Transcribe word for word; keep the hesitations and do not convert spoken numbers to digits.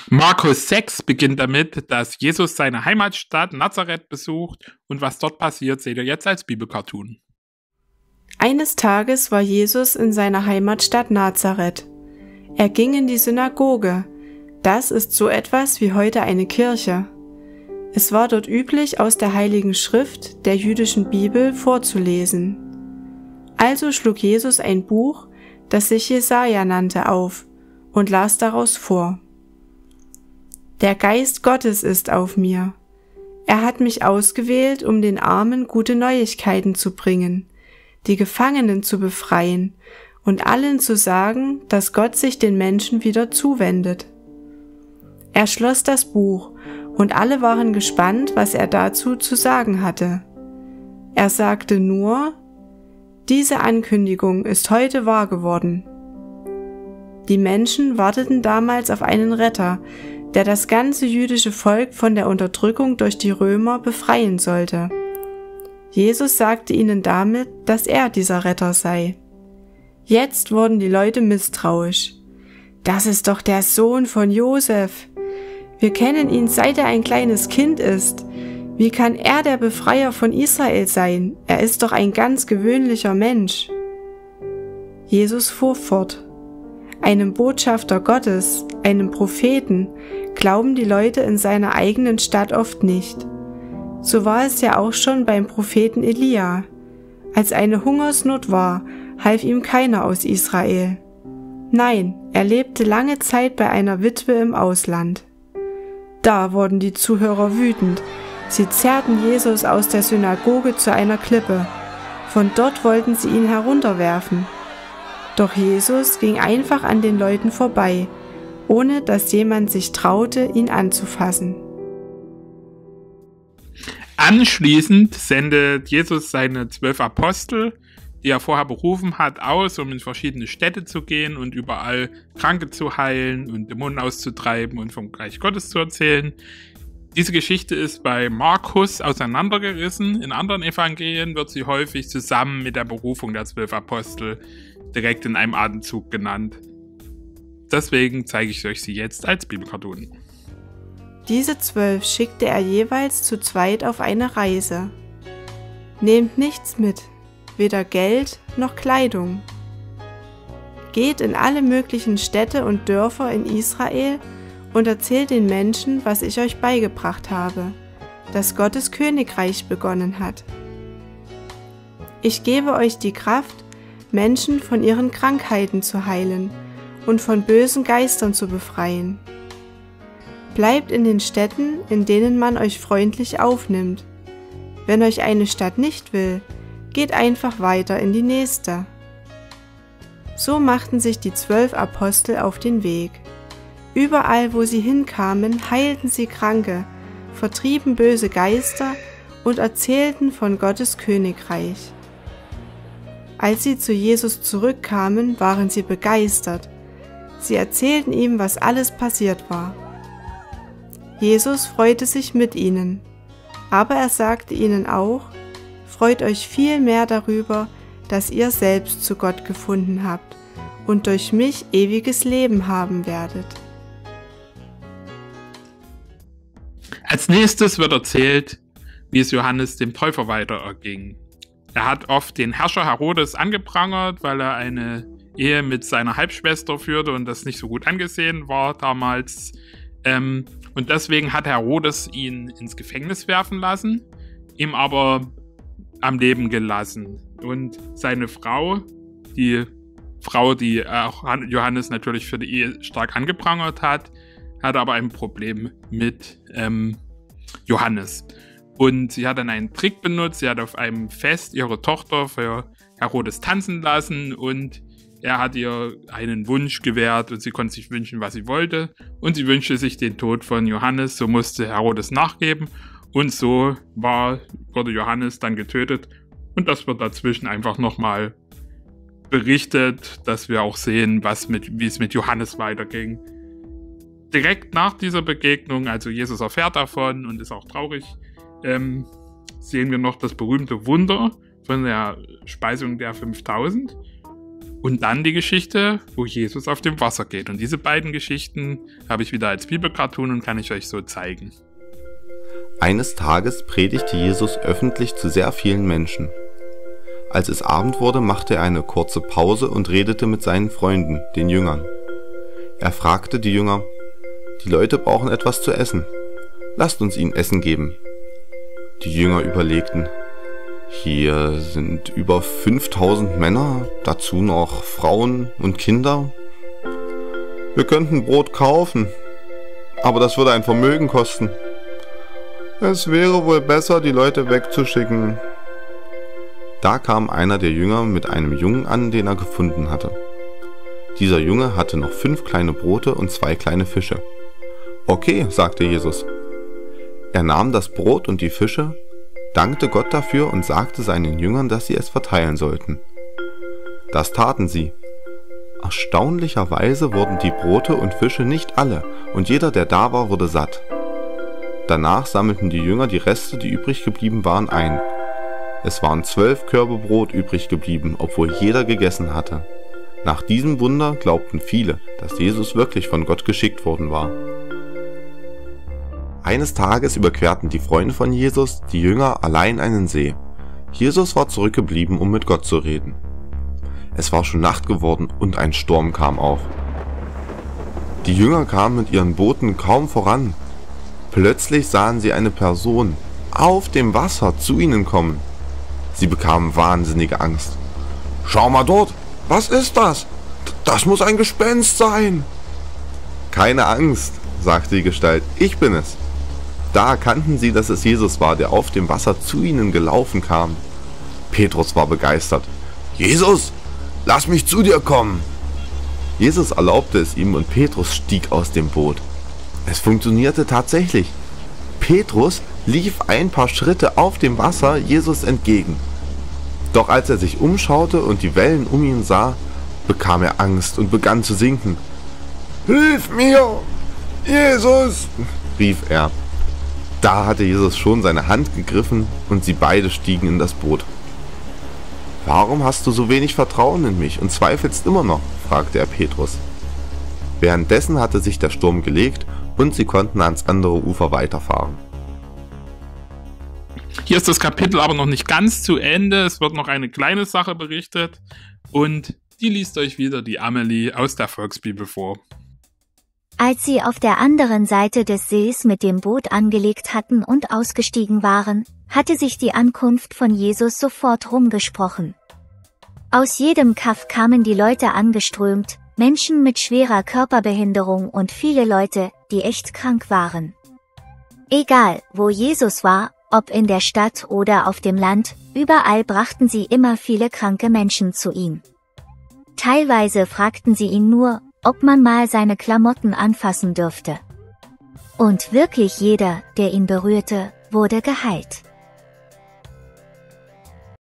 Markus sechs beginnt damit, dass Jesus seine Heimatstadt Nazareth besucht, und was dort passiert, seht ihr jetzt als Bibelcartoon. Eines Tages war Jesus in seiner Heimatstadt Nazareth. Er ging in die Synagoge. Das ist so etwas wie heute eine Kirche. Es war dort üblich, aus der Heiligen Schrift, der jüdischen Bibel, vorzulesen. Also schlug Jesus ein Buch, das sich Jesaja nannte, auf und las daraus vor. Der Geist Gottes ist auf mir. Er hat mich ausgewählt, um den Armen gute Neuigkeiten zu bringen, die Gefangenen zu befreien und allen zu sagen, dass Gott sich den Menschen wieder zuwendet. Er schloss das Buch, und alle waren gespannt, was er dazu zu sagen hatte. Er sagte nur: Diese Ankündigung ist heute wahr geworden. Die Menschen warteten damals auf einen Retter, der das ganze jüdische Volk von der Unterdrückung durch die Römer befreien sollte. Jesus sagte ihnen damit, dass er dieser Retter sei. Jetzt wurden die Leute misstrauisch. Das ist doch der Sohn von Josef. Wir kennen ihn, seit er ein kleines Kind ist. Wie kann er der Befreier von Israel sein? Er ist doch ein ganz gewöhnlicher Mensch. Jesus fuhr fort. Einem Botschafter Gottes, einem Propheten, glauben die Leute in seiner eigenen Stadt oft nicht. So war es ja auch schon beim Propheten Elia. Als eine Hungersnot war, half ihm keiner aus Israel. Nein, er lebte lange Zeit bei einer Witwe im Ausland. Da wurden die Zuhörer wütend. Sie zerrten Jesus aus der Synagoge zu einer Klippe. Von dort wollten sie ihn herunterwerfen. Doch Jesus ging einfach an den Leuten vorbei, ohne dass jemand sich traute, ihn anzufassen. Anschließend sendet Jesus seine zwölf Apostel, die er vorher berufen hat, aus, um in verschiedene Städte zu gehen und überall Kranke zu heilen und Dämonen auszutreiben und vom Reich Gottes zu erzählen. Diese Geschichte ist bei Markus auseinandergerissen. In anderen Evangelien wird sie häufig zusammen mit der Berufung der zwölf Apostel direkt in einem Atemzug genannt. Deswegen zeige ich euch sie jetzt als Bibelcartoon. Diese zwölf schickte er jeweils zu zweit auf eine Reise. Nehmt nichts mit, weder Geld noch Kleidung. Geht in alle möglichen Städte und Dörfer in Israel und erzählt den Menschen, was ich euch beigebracht habe, dass Gottes Königreich begonnen hat. Ich gebe euch die Kraft, Menschen von ihren Krankheiten zu heilen und von bösen Geistern zu befreien. Bleibt in den Städten, in denen man euch freundlich aufnimmt. Wenn euch eine Stadt nicht will, geht einfach weiter in die nächste. So machten sich die zwölf Apostel auf den Weg. Überall, wo sie hinkamen, heilten sie Kranke, vertrieben böse Geister und erzählten von Gottes Königreich. Als sie zu Jesus zurückkamen, waren sie begeistert. Sie erzählten ihm, was alles passiert war. Jesus freute sich mit ihnen, aber er sagte ihnen auch: Freut euch viel mehr darüber, dass ihr selbst zu Gott gefunden habt und durch mich ewiges Leben haben werdet. Als nächstes wird erzählt, wie es Johannes dem Täufer weiter erging. Er hat oft den Herrscher Herodes angeprangert, weil er eine Ehe mit seiner Halbschwester führte und das nicht so gut angesehen war damals. Ähm, und deswegen hat Herodes ihn ins Gefängnis werfen lassen, ihm aber am Leben gelassen. Und seine Frau, die Frau, die auch Johannes natürlich für die Ehe stark angeprangert hat, hat aber ein Problem mit ähm, Johannes. Und sie hat dann einen Trick benutzt. Sie hat auf einem Fest ihre Tochter für Herodes tanzen lassen und er hat ihr einen Wunsch gewährt und sie konnte sich wünschen, was sie wollte. Und sie wünschte sich den Tod von Johannes. So musste Herodes nachgeben. Und so war, wurde Johannes dann getötet. Und das wird dazwischen einfach nochmal berichtet, dass wir auch sehen, was mit, wie es mit Johannes weiterging. Direkt nach dieser Begegnung, also Jesus erfährt davon und ist auch traurig, ähm, sehen wir noch das berühmte Wunder von der Speisung der fünftausend. Und dann die Geschichte, wo Jesus auf dem Wasser geht. Und diese beiden Geschichten habe ich wieder als Bibelcartoon und kann ich euch so zeigen. Eines Tages predigte Jesus öffentlich zu sehr vielen Menschen. Als es Abend wurde, machte er eine kurze Pause und redete mit seinen Freunden, den Jüngern. Er fragte die Jünger: Die Leute brauchen etwas zu essen. Lasst uns ihnen Essen geben. Die Jünger überlegten: Hier sind über fünftausend Männer, dazu noch Frauen und Kinder. Wir könnten Brot kaufen, aber das würde ein Vermögen kosten. Es wäre wohl besser, die Leute wegzuschicken. Da kam einer der Jünger mit einem Jungen an, den er gefunden hatte. Dieser Junge hatte noch fünf kleine Brote und zwei kleine Fische. Okay, sagte Jesus. Er nahm das Brot und die Fische, dankte Gott dafür und sagte seinen Jüngern, dass sie es verteilen sollten. Das taten sie. Erstaunlicherweise wurden die Brote und Fische nicht alle, und jeder, der da war, wurde satt. Danach sammelten die Jünger die Reste, die übrig geblieben waren, ein. Es waren zwölf Körbe Brot übrig geblieben, obwohl jeder gegessen hatte. Nach diesem Wunder glaubten viele, dass Jesus wirklich von Gott geschickt worden war. Eines Tages überquerten die Freunde von Jesus, die Jünger, allein einen See. Jesus war zurückgeblieben, um mit Gott zu reden. Es war schon Nacht geworden und ein Sturm kam auf. Die Jünger kamen mit ihren Booten kaum voran. Plötzlich sahen sie eine Person auf dem Wasser zu ihnen kommen. Sie bekamen wahnsinnige Angst. »Schau mal dort! Was ist das? Das muss ein Gespenst sein!« »Keine Angst«, sagte die Gestalt, »ich bin es.« Da erkannten sie, dass es Jesus war, der auf dem Wasser zu ihnen gelaufen kam. Petrus war begeistert. »Jesus, lass mich zu dir kommen!« Jesus erlaubte es ihm und Petrus stieg aus dem Boot. Es funktionierte tatsächlich. Petrus lief ein paar Schritte auf dem Wasser Jesus entgegen. Doch als er sich umschaute und die Wellen um ihn sah, bekam er Angst und begann zu sinken. »Hilf mir, Jesus!« rief er. Da hatte Jesus schon seine Hand gegriffen und sie beide stiegen in das Boot. »Warum hast du so wenig Vertrauen in mich und zweifelst immer noch?« fragte er Petrus. Währenddessen hatte sich der Sturm gelegt und sie konnten ans andere Ufer weiterfahren. Hier ist das Kapitel aber noch nicht ganz zu Ende. Es wird noch eine kleine Sache berichtet und die liest euch wieder die Amelie aus der Volksbibel vor. Als sie auf der anderen Seite des Sees mit dem Boot angelegt hatten und ausgestiegen waren, hatte sich die Ankunft von Jesus sofort rumgesprochen. Aus jedem Kaff kamen die Leute angeströmt, Menschen mit schwerer Körperbehinderung und viele Leute, die echt krank waren. Egal, wo Jesus war, ob in der Stadt oder auf dem Land, überall brachten sie immer viele kranke Menschen zu ihm. Teilweise fragten sie ihn nur, ob man mal seine Klamotten anfassen dürfte. Und wirklich jeder, der ihn berührte, wurde geheilt.